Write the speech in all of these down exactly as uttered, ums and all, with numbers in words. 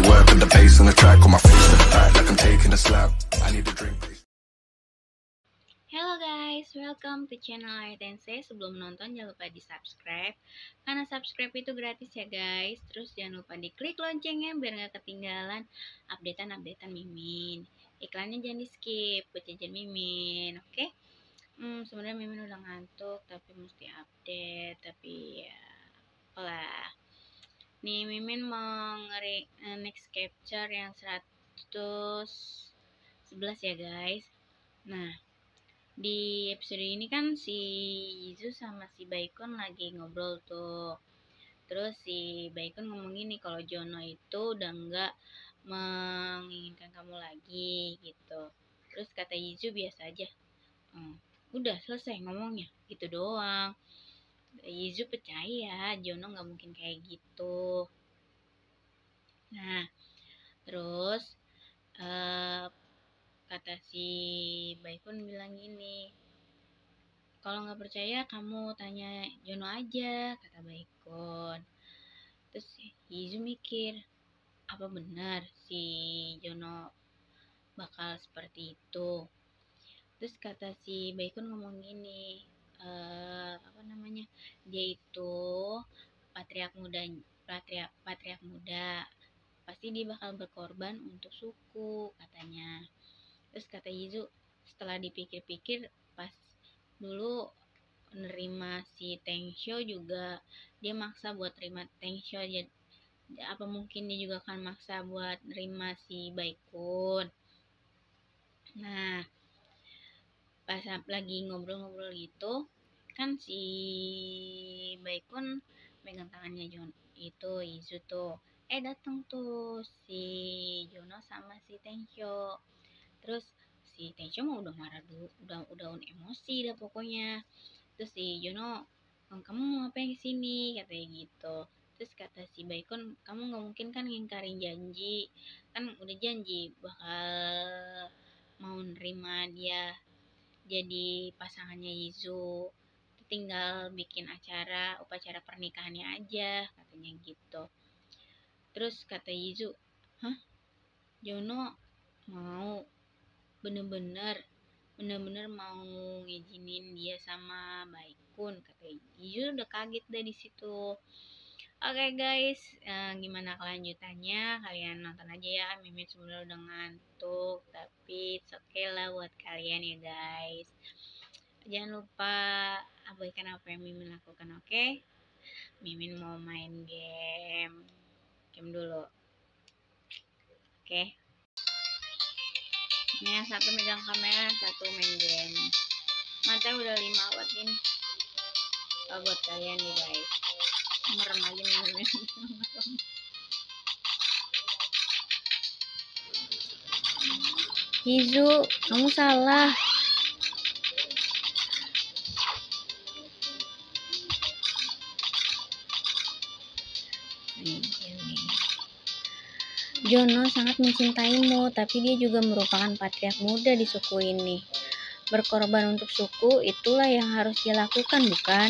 work with the bass on the track, on my face to the back like I'm taking a slap. I need a drink. Hello guys, welcome to channel Layar Tensei. Sebelum menonton jangan lupa di subscribe, karena subscribe itu gratis ya guys. Terus jangan lupa diklik loncengnya biar gak ketinggalan updatean-updatean Mimin. Iklannya jangan di skip buat jajan Mimin, oke? Okay? Hmm, sebenarnya Mimin udah ngantuk tapi mesti update, tapi ya apalah. Nih Mimin mau ngeri next capture yang seratus sebelas ya guys. Nah, di episode ini kan si Yizu sama si Baekhyun lagi ngobrol tuh. Terus si Baekhyun ngomong gini kalau Jono itu udah enggak menginginkan kamu lagi gitu. Terus kata Yizu biasa aja. Hmm, udah selesai ngomongnya gitu doang. Yizu percaya Jono nggak mungkin kayak gitu. Nah, terus uh, kata si Baekhyun bilang gini, kalau nggak percaya kamu tanya Jono aja, kata Baekhyun. Terus Yizu mikir, apa benar si Jono bakal seperti itu? Terus kata si Baekhyun ngomong gini, e, apa namanya, dia itu patriark muda, patriark patriark muda, pasti dia bakal berkorban untuk suku, katanya. Terus kata Yizu, setelah dipikir-pikir, pas dulu nerima si Tangsho juga dia maksa buat terima Tangsho aja, apa mungkin dia juga akan maksa buat nerima si Baekhyun. Nah, pas lagi ngobrol-ngobrol gitu kan si Baekhyun megang tangannya Jon itu Yizu tuh, eh datang tuh si Jono sama si Tangsho. Terus si Tangsho mah udah marah dulu, udah udah emosi dah pokoknya. Terus si Jono, kamu mau ngapain kesini, katanya gitu. Terus kata si Baekhyun, kamu nggak mungkin kan ngingkarin janji, kan udah janji bakal mau nerima dia jadi pasangannya Yizu, tinggal bikin acara upacara pernikahannya aja, katanya gitu. Terus kata Yizu, hah, Jono mau bener-bener bener-bener mau ngizinin dia sama Baekhyun, kata Yizu. Udah kaget deh di situ. Oke okay guys, uh, gimana kelanjutannya kalian nonton aja ya. Mimin sebenarnya udah ngantuk, tapi it's okay lah buat kalian ya guys. Jangan lupa abaikan apa yang Mimin lakukan, oke? Okay? Mimin mau main game, game dulu, oke? Okay? Ini yang satu megang kamera, satu main game. Mata udah lima watt ini. Oh, buat kalian nih guys. Merem aja Mimin. Yizu, kamu salah. Jono sangat mencintaimu, tapi dia juga merupakan patriark muda di suku ini. Berkorban untuk suku, itulah yang harus dia lakukan, bukan?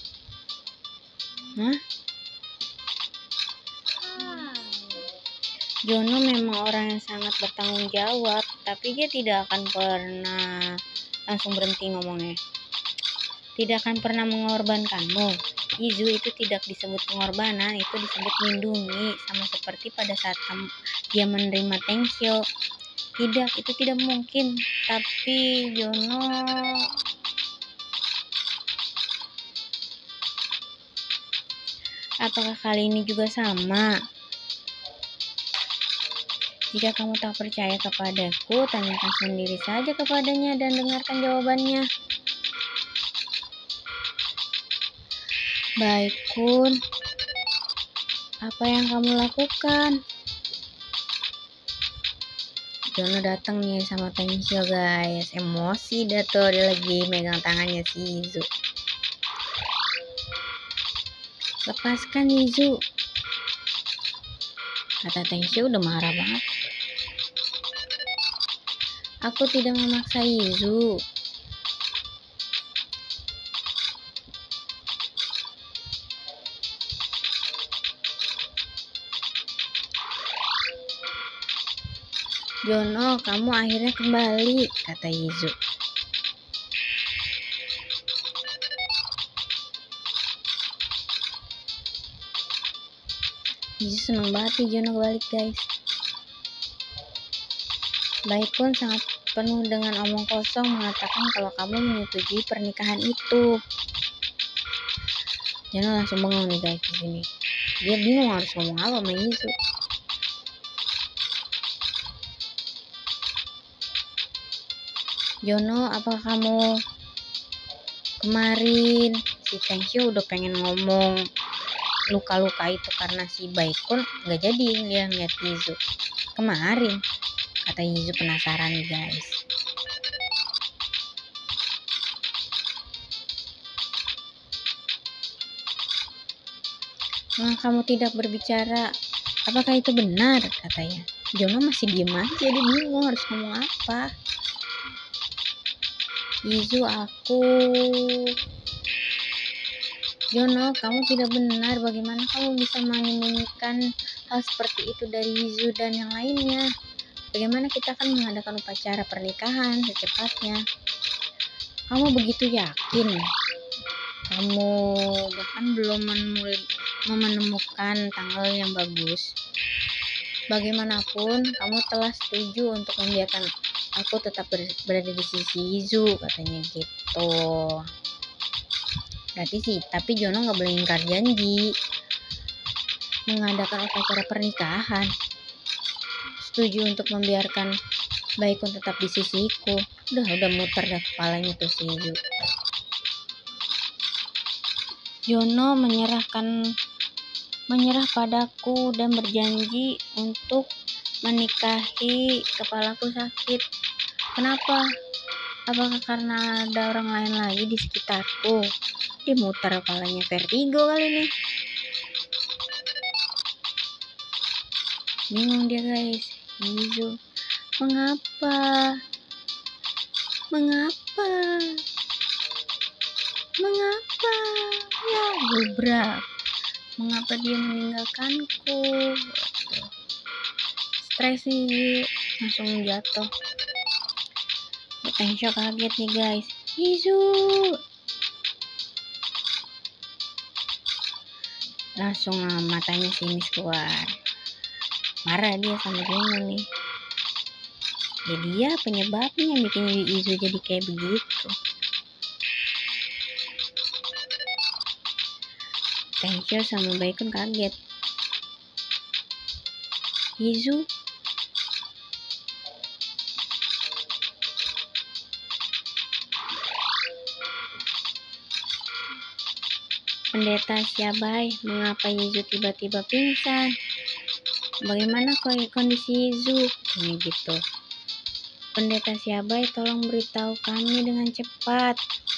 Hah? Jono memang orang yang sangat bertanggung jawab, tapi dia tidak akan pernah langsung berhenti ngomongnya. Tidak akan pernah mengorbankanmu. Yizu, itu tidak disebut pengorbanan, itu disebut melindungi, sama seperti pada saat kamu, dia menerima Tangsho. Tidak, itu tidak mungkin. Tapi Jono, apakah kali ini juga sama? Jika kamu tak percaya kepadaku, tanyakan sendiri saja kepadanya dan dengarkan jawabannya. Baekhyun, apa yang kamu lakukan? Jono datang nih sama Tangsho guys, emosi dah tuh, dia lagi megang tangannya si Yizu. Lepaskan Yizu, kata Tangsho udah marah banget. Aku tidak memaksa Yizu. Jono, kamu akhirnya kembali, kata Yizu. Yizu seneng banget nih Jono balik guys. Baikun sangat penuh dengan omong kosong mengatakan kalau kamu menyetujui pernikahan itu. Jono langsung bengong nih guys di sini. Dia bingung harus ngomong apa sama Yizu. Jono, apakah kamu kemarin si Tensho udah pengen ngomong luka-luka itu karena si Baikun nggak jadi dia ngeliat Yizu kemarin, kata Yizu penasaran nih guys. Mengapa kamu tidak berbicara? Apakah itu benar? Katanya. Jono masih diem aja, dia bingung harus ngomong apa. Yizu, aku... Jono, kamu tidak benar. Bagaimana kamu bisa menyembunyikan hal seperti itu dari Yizu dan yang lainnya? Bagaimana kita akan mengadakan upacara pernikahan secepatnya? Kamu begitu yakin? Kamu bahkan belum menemukan tanggal yang bagus. Bagaimanapun, kamu telah setuju untuk membiarkan aku tetap berada di sisi Yizu, katanya gitu. Berarti sih, tapi Jono nggak boleh ingkar janji mengadakan upacara pernikahan. Setuju untuk membiarkan Baikun tetap di sisiku. Udah, udah muter dah kepalanya tuh si Yizu. Jono menyerahkan menyerah padaku dan berjanji untuk menikahi. Kepalaku sakit. Kenapa? Apakah karena ada orang lain lagi di sekitarku? Dia muter kepalanya, vertigo kali ini. Bingung dia guys. Yizu, mengapa? Mengapa? Mengapa? Ya gubrak. Mengapa dia meninggalkanku? Stres nih, langsung jatuh. Tensho kaget nih guys. Yizu, langsung matanya sinis keluar. Marah dia sama Jono nih. Ya dia penyebabnya bikin Yizu jadi kayak begitu. Tensho sama Baikun kaget. Yizu, Pendeta Xiaobai, mengapa Yizu tiba-tiba pingsan? Bagaimana kondisi Yizu? Ini gitu. Pendeta Xiaobai, tolong beritahu kami dengan cepat.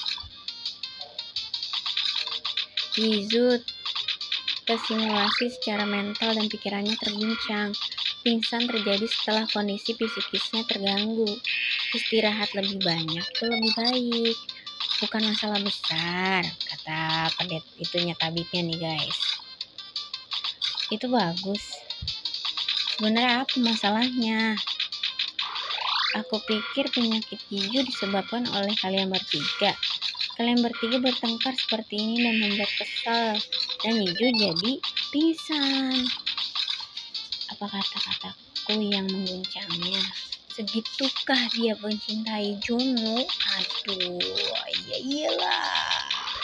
Yizu tersimulasi secara mental dan pikirannya terguncang. Pingsan terjadi setelah kondisi psikisnya terganggu. Istirahat lebih banyak itu lebih baik. Bukan masalah besar, kata pendeta itunya tabibnya nih guys. Itu bagus. Sebenarnya apa masalahnya? Aku pikir penyakit Yizu disebabkan oleh kalian bertiga. Kalian bertiga bertengkar seperti ini dan membuat kesal, dan Yizu jadi pingsan. Apa kata-kataku yang mengguncangnya? Segitukah dia mencintai Jono? Aduh, iya iyalah.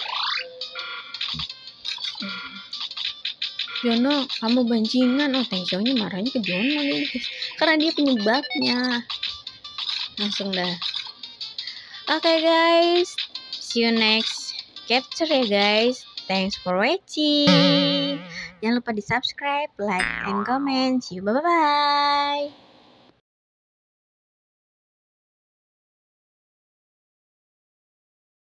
Jono, kamu bancingan. Oh, Tensho-nya marahnya ke Jono nih, karena dia penyebabnya. Langsung dah. Oke okay, guys, see you next capture ya guys. Thanks for watching. Jangan lupa di subscribe, like, and comment. See you, bye bye.